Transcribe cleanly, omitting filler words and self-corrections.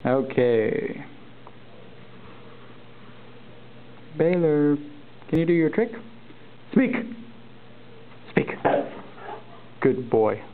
Okay. Baylor, can you do your trick? Speak! Speak! Good boy.